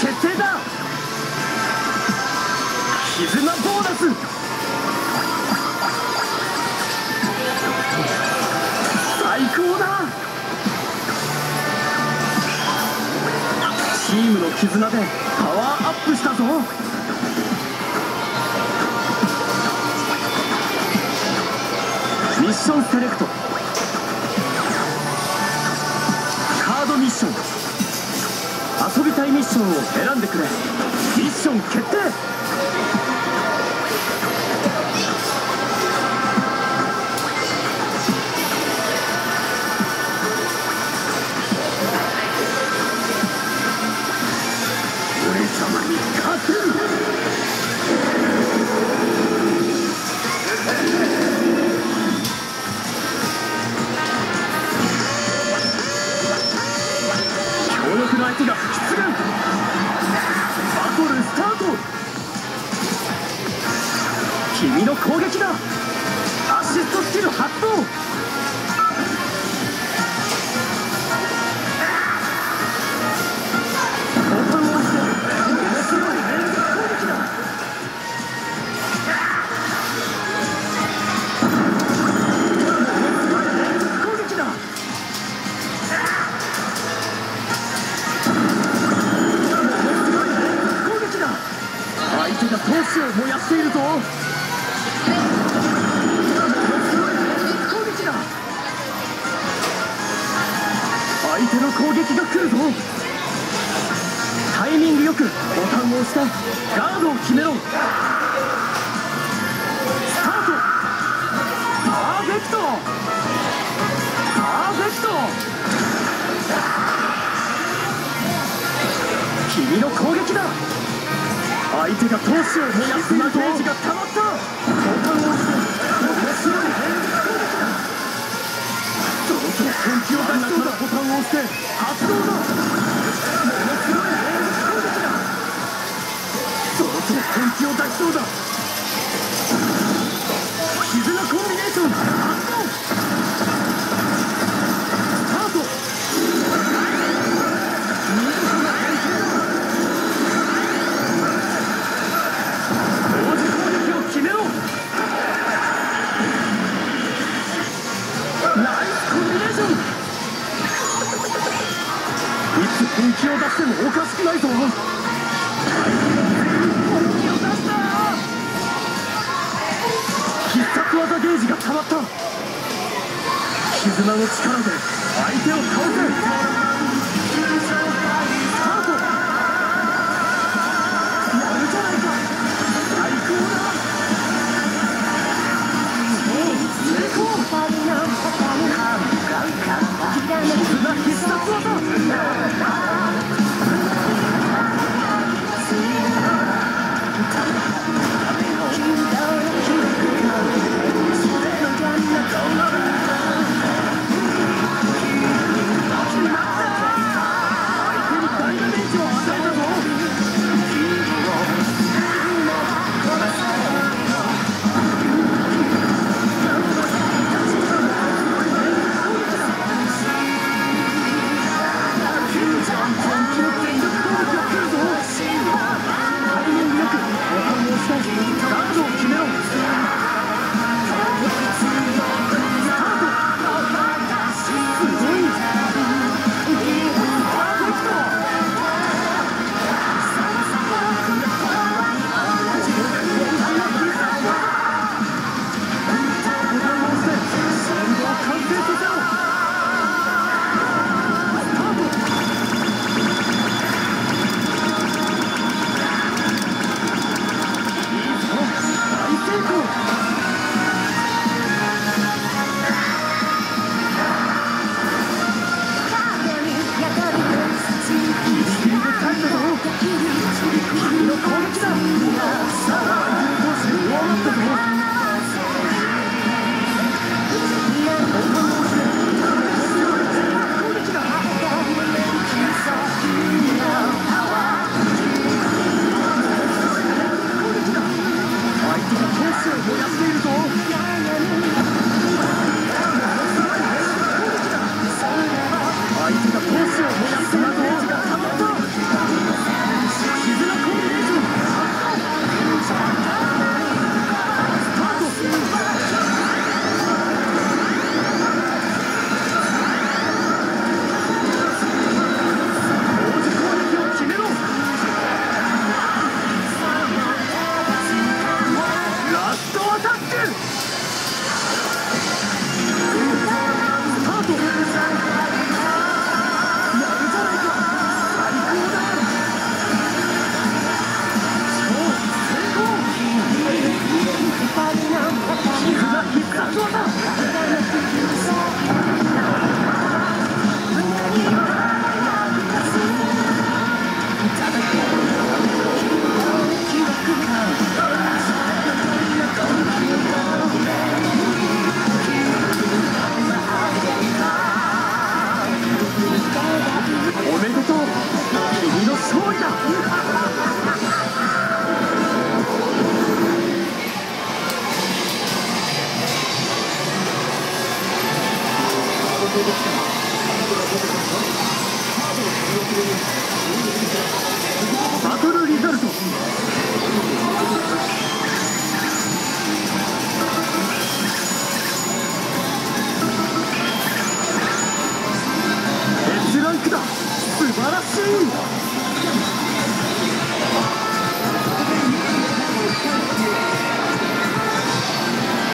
決定だ。絆ボーナス。最高だ。チームの絆でパワーアップしたぞ。ミッションセレクト。カードミッション。遊びたいミッションを選んでくれ。ミッション決定。俺様に勝てる。強力な相手が出現。バトルスタート。君の攻撃だ。アシストスキル発動。ボタンを押して面白い連続攻撃だ。連続攻撃だ。相手が闘志を燃やしているぞ。攻撃だ。相手の攻撃が来るぞ。タイミングよくボタンを押してガードを決めろ。スタート。パーフェクト。パーフェクト。君の攻撃だ。相手が闘志を燃やす。今ゲージが溜まった。ボタンを押して面白い連続攻撃だ。そろそろ本気を出しそうだ。ボタンを押して発動だ。ものすごい連続攻撃だ。そろそろ本気を出しそうだ。絆コンビネーション発動。スタート。見事な連携だ。決めろ。ナイスコンビネーション。いつ本気を出してもおかしくないぞ。本気を出した。必殺技ゲージが溜まった。絆の力で相手を倒